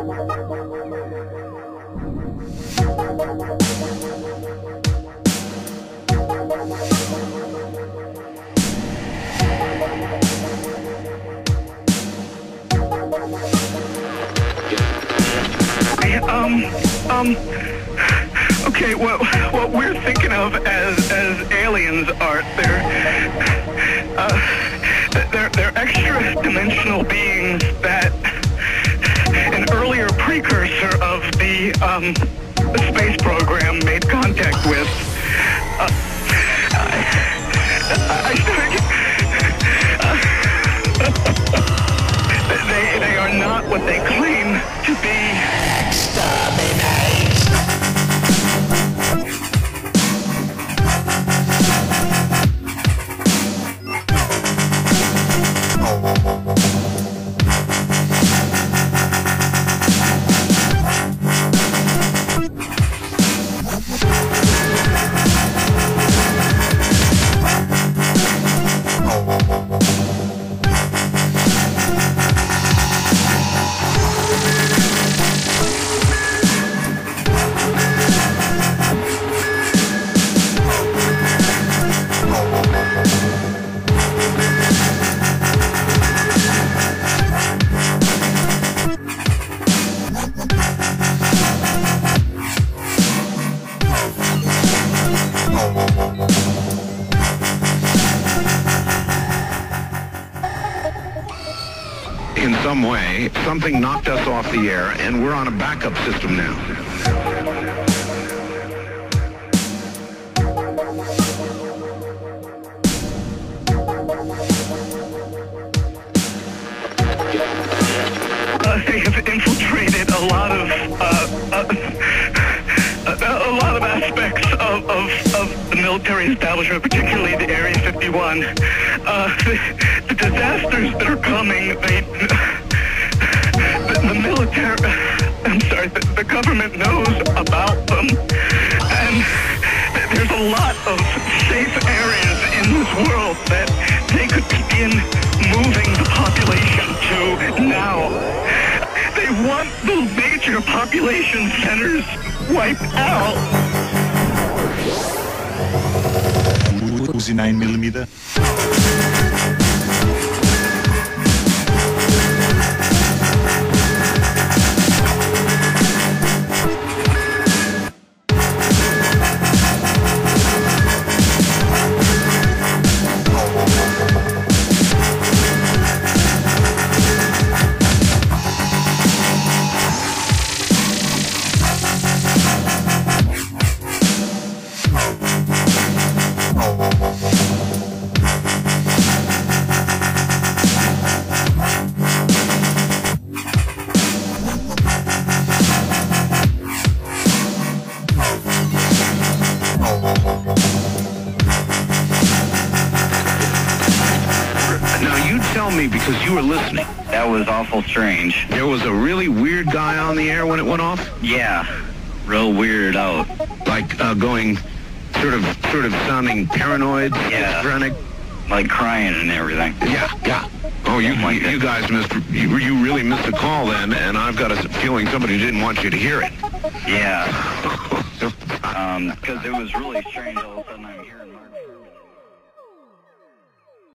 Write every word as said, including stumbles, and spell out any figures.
Um, um, okay, what, what we're thinking of as, as aliens are, they're, uh, they're, they're extra-dimensional beings that an earlier precursor of the, um, the space program made contact with. Uh, I, I started, uh, they, they are not what they claim to be. In some way, something knocked us off the air, and we're on a backup system now. Uh, they have infiltrated a lot of, uh, uh, a, a lot of aspects of, of, of the military establishment, particularly the Area fifty-one. Uh, the, the disasters that are coming, they, the, the military, I'm sorry, the, the government knows about them, and there's a lot of safe areas in this world that they could begin moving the population to now. They want the major population centers wiped out. Uzi nine millimeter. Because you were listening. That was awful strange. There was a really weird guy on the air when it went off? Yeah, real weird out. Like uh, going sort of sort of sounding paranoid, yeah. schizophrenic? Like crying and everything. Yeah, yeah. Oh, you like you, you guys missed, you, you really missed a call then, and I've got a feeling somebody didn't want you to hear it. Yeah. Um, because it was really strange all of a sudden.